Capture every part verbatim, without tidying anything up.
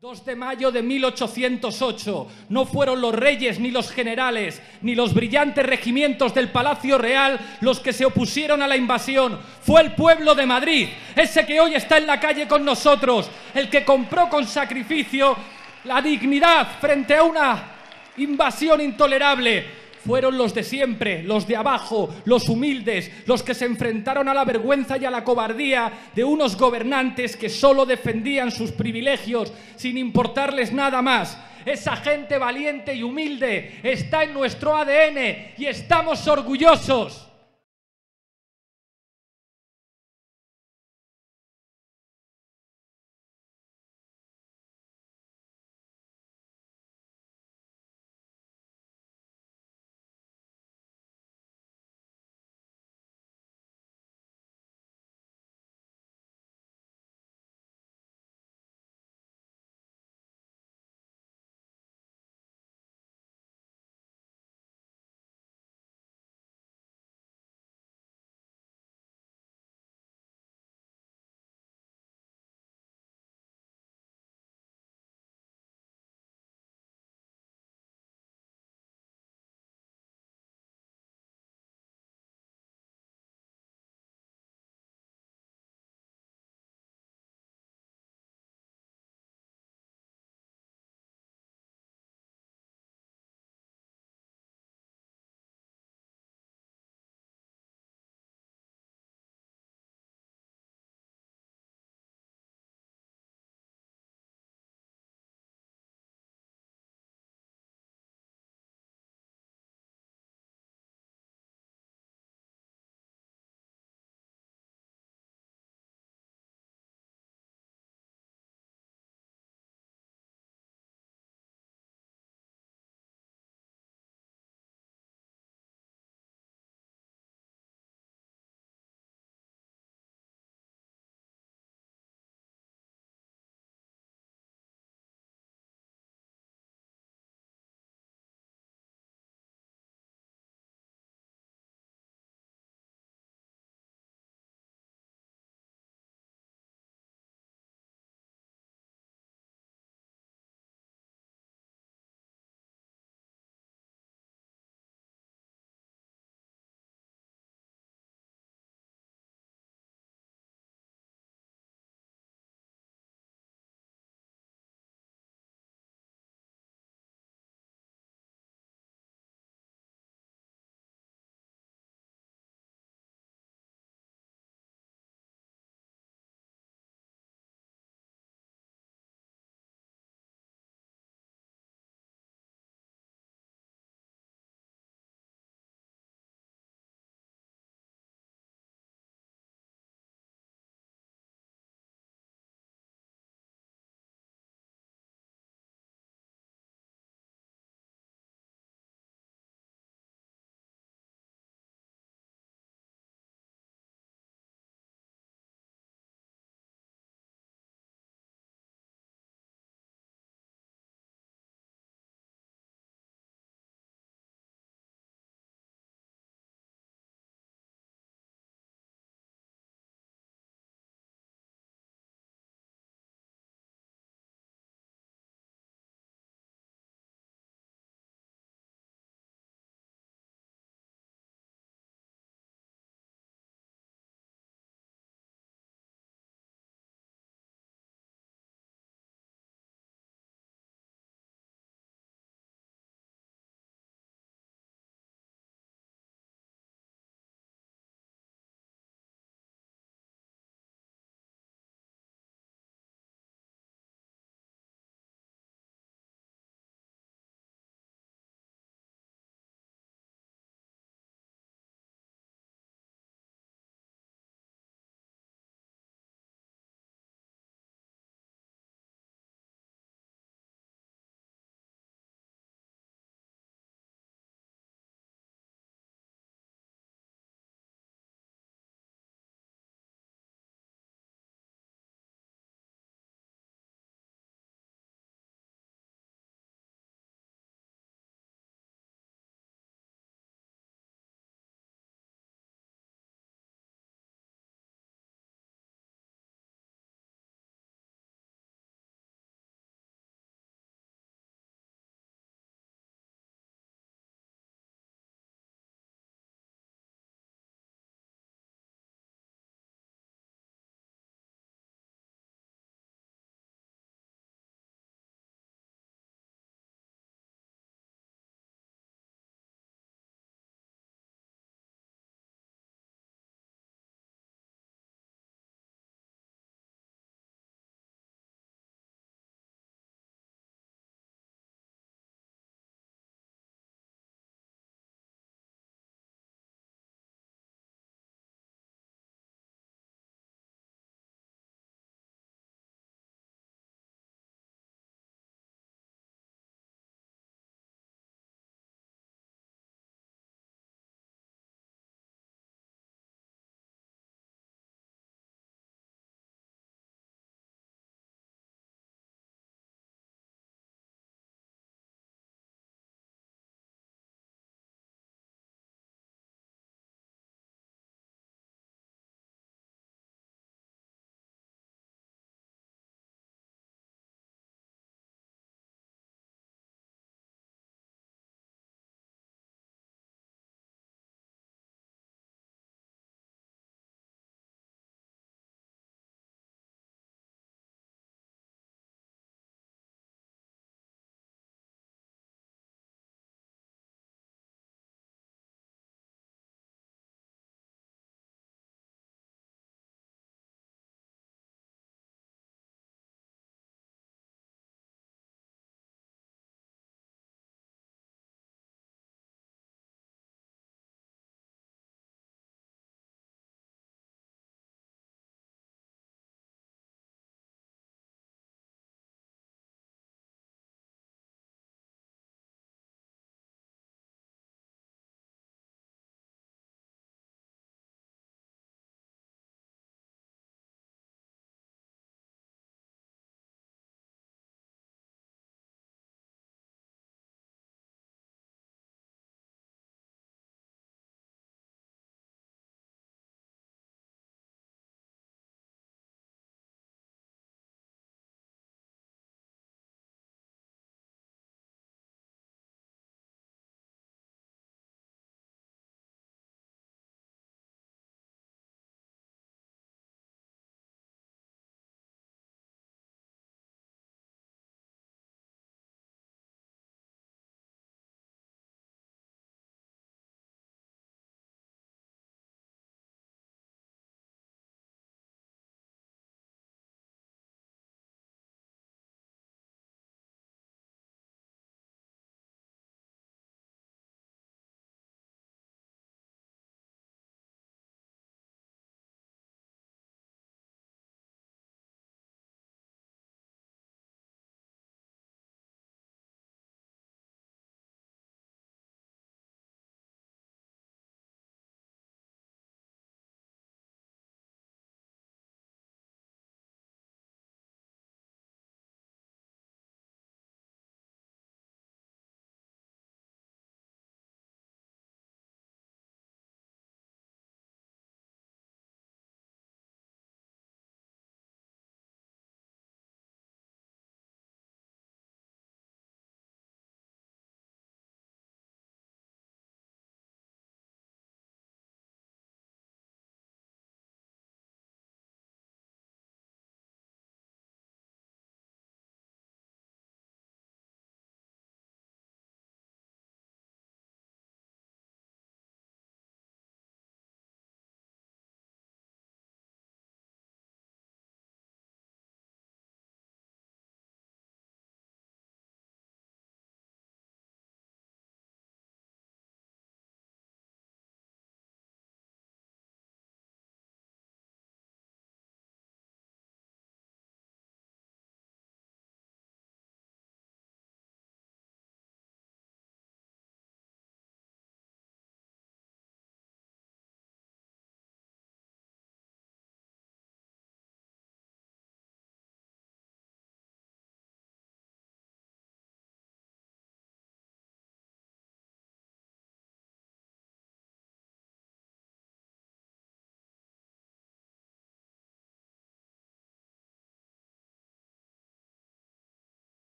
dos de mayo de mil ochocientos ocho, no fueron los reyes ni los generales, ni los brillantes regimientos del Palacio Real los que se opusieron a la invasión, fue el pueblo de Madrid, ese que hoy está en la calle con nosotros, el que compró con sacrificio la dignidad frente a una invasión intolerable. Fueron los de siempre, los de abajo, los humildes, los que se enfrentaron a la vergüenza y a la cobardía de unos gobernantes que solo defendían sus privilegios sin importarles nada más. Esa gente valiente y humilde está en nuestro A D N y estamos orgullosos.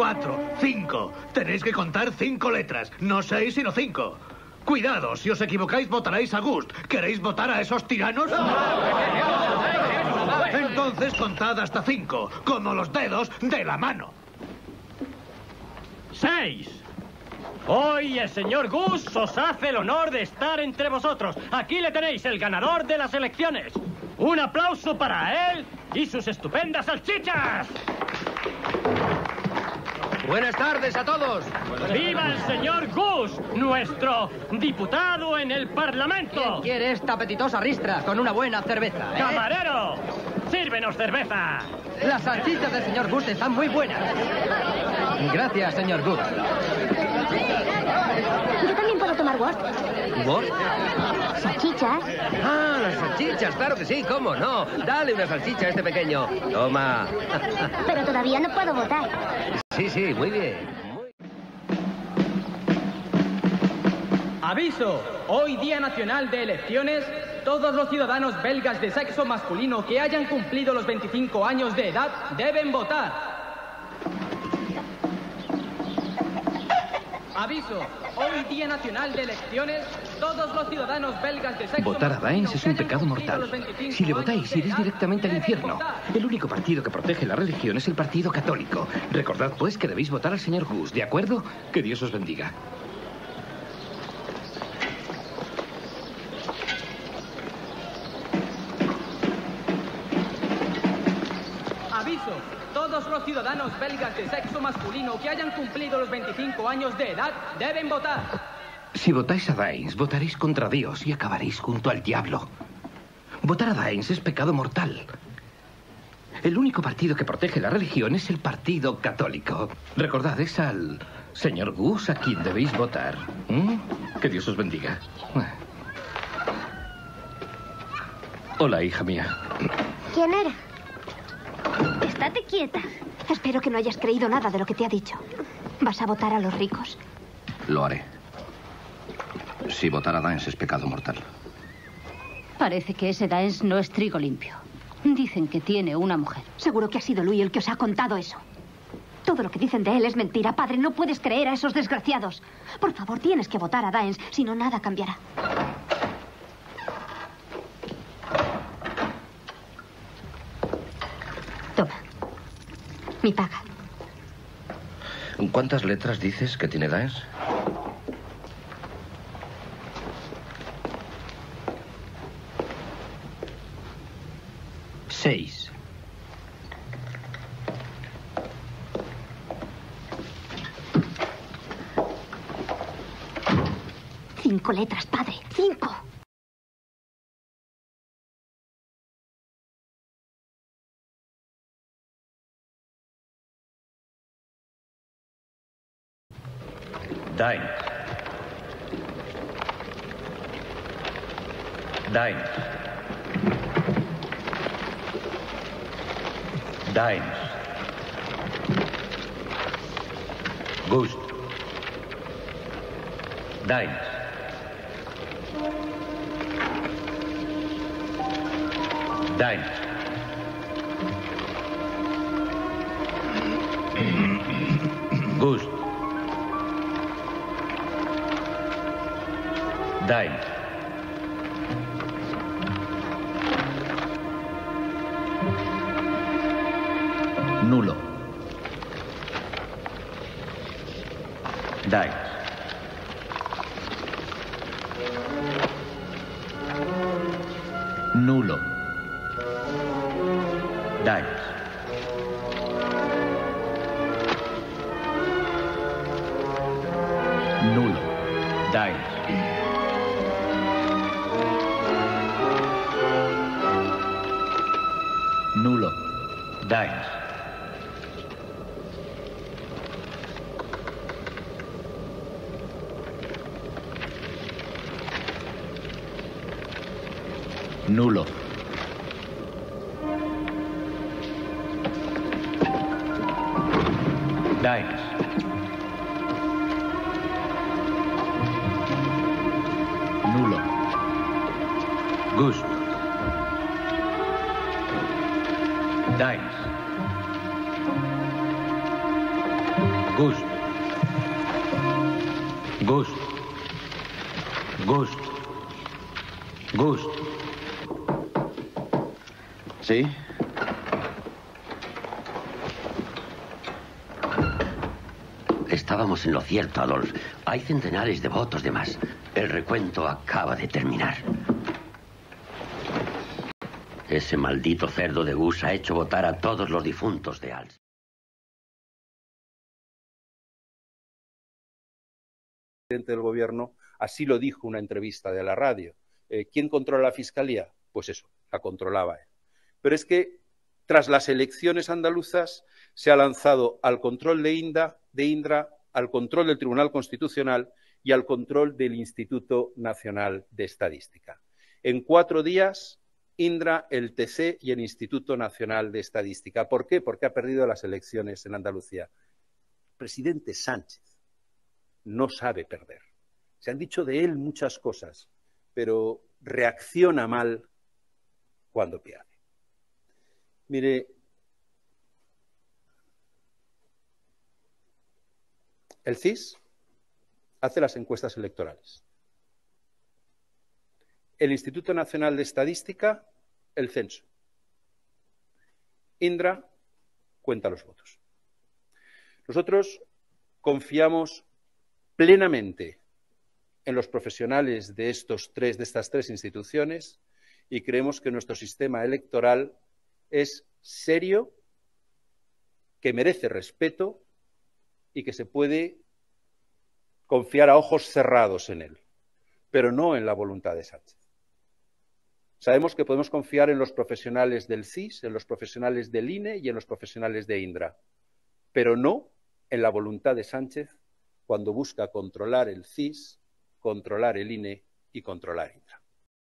cuatro, cinco. Tenéis que contar cinco letras, no seis, sino cinco. Cuidado, si os equivocáis votaréis a Gust. ¿Queréis votar a esos tiranos? Entonces contad hasta cinco, como los dedos de la mano. Seis. Hoy el señor Gus os hace el honor de estar entre vosotros. Aquí le tenéis, el ganador de las elecciones. Un aplauso para él y sus estupendas salchichas. Buenas tardes a todos. ¡Viva el señor Gus, nuestro diputado en el Parlamento! ¿Quién quiere esta apetitosa ristra con una buena cerveza? ¿eh? ¡Camarero! ¡Sírvenos cerveza! Las salchichas del señor Gus están muy buenas. Gracias, señor Gus. Yo también puedo tomar Wurst. ¿Vos? Salchichas. Ah, las salchichas, claro que sí, ¿cómo no? Dale una salchicha a este pequeño. Toma. Pero todavía no puedo votar. Sí, sí, muy bien. Aviso, hoy Día Nacional de Elecciones, todos los ciudadanos belgas de sexo masculino que hayan cumplido los veinticinco años de edad deben votar. Aviso, hoy Día Nacional de Elecciones, todos los ciudadanos belgas de sexo Votar a Daesh es un pecado mortal. Si le votáis, iréis directamente al infierno. El único partido que protege la religión es el Partido Católico. Recordad, pues, que debéis votar al señor Gus, ¿de acuerdo? Que Dios os bendiga. Aviso, todos los ciudadanos belgas de sexo masculino que hayan cumplido los veinticinco años de edad deben votar. Si votáis a Daesh, votaréis contra Dios y acabaréis junto al diablo. Votar a Daesh es pecado mortal. El único partido que protege la religión es el Partido Católico. Recordad, es al señor Gus a quien debéis votar. ¿Mm? Que Dios os bendiga. Hola, hija mía. ¿Quién era? Estate quieta. Espero que no hayas creído nada de lo que te ha dicho. ¿Vas a votar a los ricos? Lo haré. Si votar a Daesh es pecado mortal. Parece que ese Daesh no es trigo limpio. Dicen que tiene una mujer. Seguro que ha sido Louis el que os ha contado eso. Todo lo que dicen de él es mentira, padre. No puedes creer a esos desgraciados. Por favor, tienes que votar a Daesh, si no, nada cambiará. Toma. Mi paga. ¿Cuántas letras dices que tiene Daesh? Seis. Cinco letras, padre. Cinco. Daesh. Daesh. Daesh. Gust. Daesh. Daesh. Gust. Daesh. Nulo. Daesh. Nulo. Daesh. Nulo. Daesh. Nulo. Daesh. Nulo. Daesh. Nulo. Gust. Daesh. Gust. Gust. ¿Sí? Estábamos en lo cierto, Adolf. Hay centenares de votos de más. El recuento acaba de terminar. Ese maldito cerdo de Gus ha hecho votar a todos los difuntos de Als. El presidente del gobierno así lo dijo en una entrevista de la radio. Eh, ¿Quién controla la fiscalía? Pues eso, la controlaba él. Pero es que tras las elecciones andaluzas se ha lanzado al control de, Inda, de Indra, al control del Tribunal Constitucional y al control del Instituto Nacional de Estadística. En cuatro días, Indra, el T C y el Instituto Nacional de Estadística. ¿Por qué? Porque ha perdido las elecciones en Andalucía. El presidente Sánchez no sabe perder. Se han dicho de él muchas cosas, pero reacciona mal cuando pierde. Mire, el C I S hace las encuestas electorales. El Instituto Nacional de Estadística, el censo. Indra cuenta los votos. Nosotros confiamos plenamente en los profesionales de, estos tres, de estas tres instituciones y creemos que nuestro sistema electoral es serio, que merece respeto y que se puede confiar a ojos cerrados en él, pero no en la voluntad de Sánchez. Sabemos que podemos confiar en los profesionales del C I S, en los profesionales del I N E y en los profesionales de Indra, pero no en la voluntad de Sánchez cuando busca controlar el C I S, controlar el I N E y controlar Indra.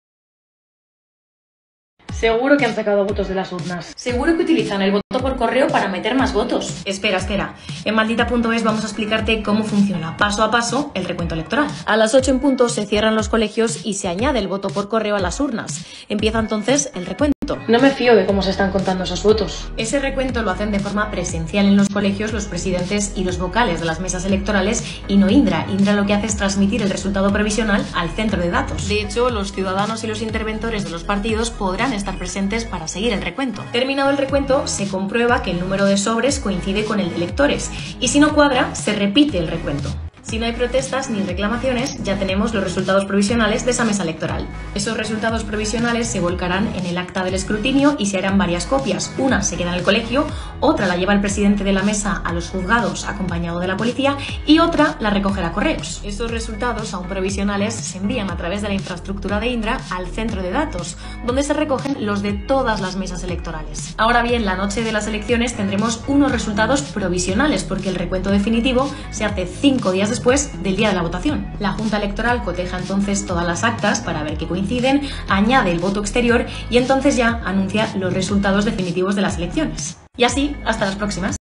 Seguro que han sacado votos de las urnas. Seguro que utilizan el voto por correo para meter más votos. Espera, espera. En maldita punto es vamos a explicarte cómo funciona paso a paso el recuento electoral. A las ocho en punto se cierran los colegios y se añade el voto por correo a las urnas. Empieza entonces el recuento. No me fío de cómo se están contando esos votos. Ese recuento lo hacen de forma presencial en los colegios los presidentes y los vocales de las mesas electorales y no Indra. Indra lo que hace es transmitir el resultado provisional al centro de datos. De hecho, los ciudadanos y los interventores de los partidos podrán estar presentes para seguir el recuento. Terminado el recuento, se comprueba que el número de sobres coincide con el de electores y si no cuadra, se repite el recuento. Si no hay protestas ni reclamaciones, ya tenemos los resultados provisionales de esa mesa electoral. Esos resultados provisionales se volcarán en el acta del escrutinio y se harán varias copias. Una se queda en el colegio, otra la lleva el presidente de la mesa a los juzgados acompañado de la policía y otra la recogerá correos. Esos resultados, aún provisionales, se envían a través de la infraestructura de Indra al centro de datos, donde se recogen los de todas las mesas electorales. Ahora bien, la noche de las elecciones tendremos unos resultados provisionales porque el recuento definitivo se hace cinco días después del día de la votación. La Junta Electoral coteja entonces todas las actas para ver que coinciden, añade el voto exterior y entonces ya anuncia los resultados definitivos de las elecciones. Y así, hasta las próximas.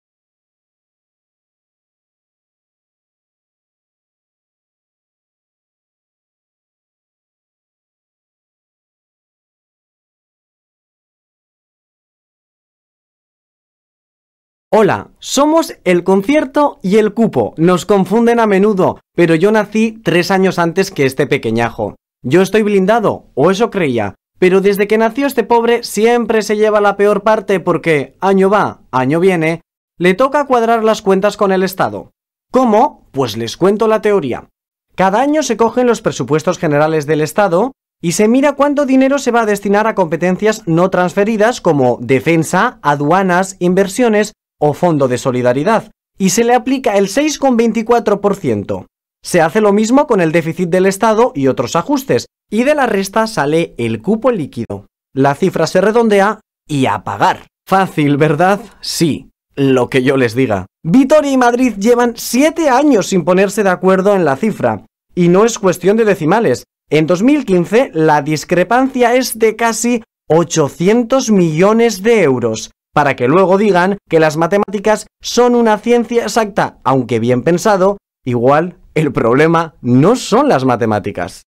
Hola, somos El Concierto y El Cupo. Nos confunden a menudo, pero yo nací tres años antes que este pequeñajo. Yo estoy blindado, o eso creía, pero desde que nació este pobre siempre se lleva la peor parte porque, año va, año viene, le toca cuadrar las cuentas con el Estado. ¿Cómo? Pues les cuento la teoría. Cada año se cogen los presupuestos generales del Estado y se mira cuánto dinero se va a destinar a competencias no transferidas como defensa, aduanas, inversiones o fondo de solidaridad, y se le aplica el seis coma veinticuatro por ciento. Se hace lo mismo con el déficit del Estado y otros ajustes, y de la resta sale el cupo líquido. La cifra se redondea y a pagar. Fácil, ¿verdad? Sí, lo que yo les diga. Vitoria y Madrid llevan siete años sin ponerse de acuerdo en la cifra, y no es cuestión de decimales. En dos mil quince la discrepancia es de casi ochocientos millones de euros. Para que luego digan que las matemáticas son una ciencia exacta, aunque bien pensado, igual el problema no son las matemáticas.